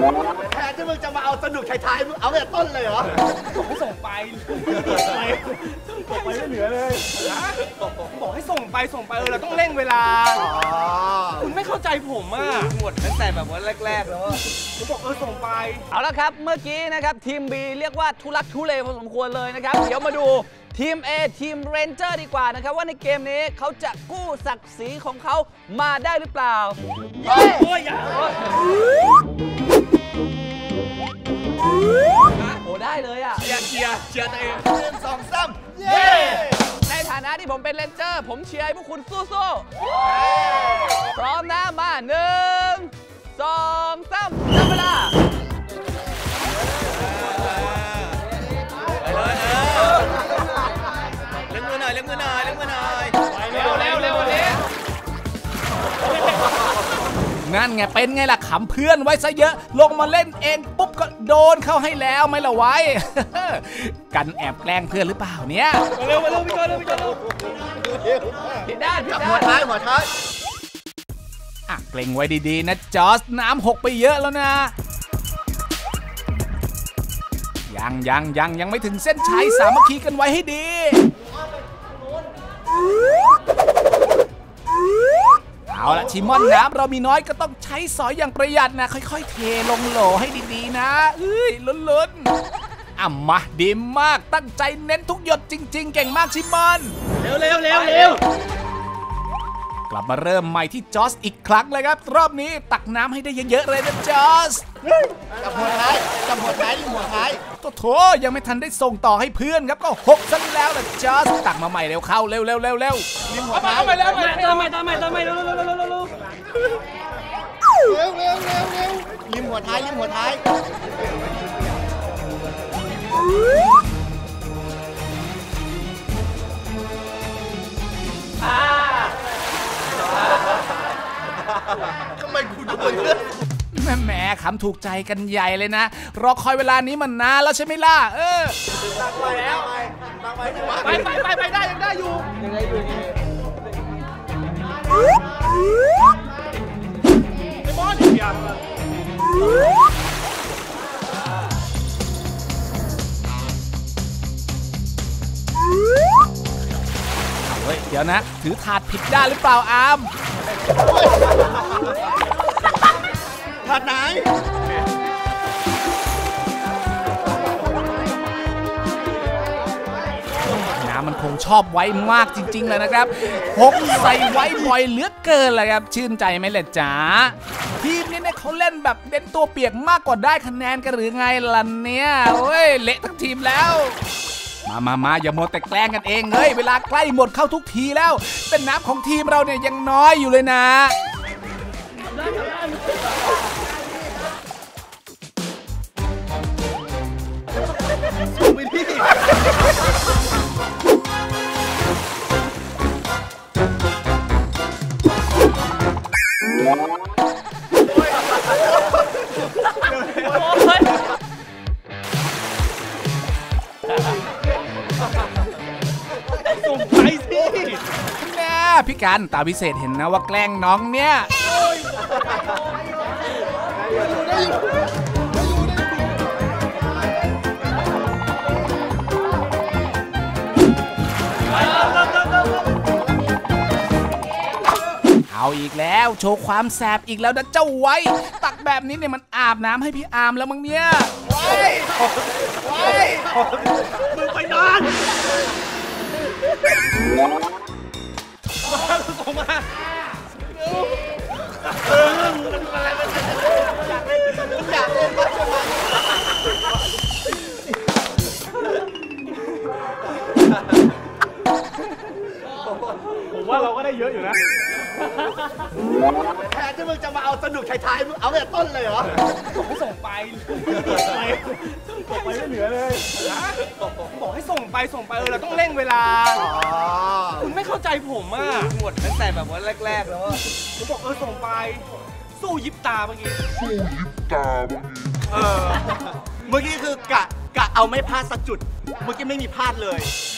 แทนที่มึงจะมาเอาสนุกท้ายๆมึงเอาแต่ต้นเลยเหรอบอกให้ส่งไปไม่เหลือเลยบอกให้ส่งไปเราต้องเร่งเวลาคุณไม่เข้าใจผมอ่ะหมดตั้งแต่แบบว่าแรกๆแล้วผมบอกส่งไปเอาละครับเมื่อกี้นะครับทีม B เรียกว่าทุลักทุเลพอสมควรเลยนะครับเดี๋ยวมาดูทีม A ทีมเรนเจอร์ดีกว่านะครับว่าในเกมนี้เขาจะกู้ศักดิ์ศรีของเขามาได้หรือเปล่าโอ้ยโอ้ได้เลยอ่ะเชียร์ตัวเอง 1 2 3เย้ในฐานะที่ผมเป็นเรนเจอร์ผมเชียร์ให้พวกคุณสู้ๆพร้อมนะมา1 2 3นับเวลาเล่นมือหน่อยเร็วนั่นไงเป็นไงล่ะขำเพื่อนไว้ซะเยอะลงมาเล่นเองปุ๊บก็โดนเข้าให้แล้วไม่ละไว้ กันแอบแกล้งเพื่อนหรือเปล่าเนี่ยเร็วพี่จอยผิดด้านหัวท้ายอ่ะเกรงไว้ดีๆนะจอร์จน้ำหกไปเยอะแล้วนะยังไม่ถึงเส้นชัยสามัคคีกันไว้ให้ดีเอาละชิมอนน้ำเรามีน้อยก็ต้องใช้สอยอย่างประหยัดนะค่อยๆเทลงโหลให้ดีๆนะลุ้นอ่ะมาดีมากตั้งใจเน้นทุกหยดจริงๆเก่งมากชิมอนเร็วกลับมาเริ่มใหม่ที่จอร์จอีกครั้งเลยครับรอบนี้ตักน้ำให้ได้เยอะๆเลยนะจอร์จจับหัวท้ายโถยังไม่ทันได้ส่งต่อให้เพื่อนครับก็หกซะแล้วล่ะจอร์จตักมาใหม่เร็วเข้าเร็วริมหัวท้ายเอาใหม่ตามใหม่เร็วริมหัวท้ายทำไมกูดูเลยแหมขำถูกใจกันใหญ่เลยนะรอคอยเวลานี้มันนานแล้วใช่ไหมล่ะตักไปแล้วไปได้ยังได้อยู่ไอ้บอลเดียวเดี๋ยวนะถือถาดผิดด้านหรือเปล่าอามถาดไหนน้ำมันคงชอบไว้มากจริงๆเลยนะครับหกใส่ไว้บ่อยเหลือเกินเลยครับชื่นใจไหมล่ะจ๊ะทีมนี้เนี่ยเขาเล่นแบบเด่นตัวเปียกมากกว่าได้คะแนนกันหรือไงล่ะเนี่ยโอ้ยเละทั้งทีมแล้วมาอย่าโมแต่แกล้งกันเองเวลาใกล้หมดเข้าทุกทีแล้วแต่น้ำของทีมเราเนี่ยยังน้อยอยู่เลยนะส่งไปสิแน่พี่กันตาพิเศษเห็นนะว่าแกล้งน้องเนี่ยเอาอีกแล้วโชว์ความแสบอีกแล้วนะเจ้าไว้ตักแบบนี้เนี่ยมันอาบน้ำให้พี่อาร์มแล้วมั้งเนี่ยไว้มึงไปนอนส่งมาอยากเล่นบ้างใช่ไหมผมว่าเราก็ได้เยอะอยู่นะแทนที่มึงจะมาเอาสนุกท้ายๆมึงเอาแต่ต้นเลยเหรอบอกให้ส่งไปไม่เหลือเลยบอกให้ส่งไปเราต้องเร่งเวลาคุณไม่เข้าใจผมอ่ะหมดตั้งแต่แบบว่าแรกๆแล้วผมบอกส่งไปสู้ยิบตาเมื่อกี้เมื่อกี้คือกะเอาไม่พลาดสักจุดเมื่อกี้ไม่มีพลาดเลย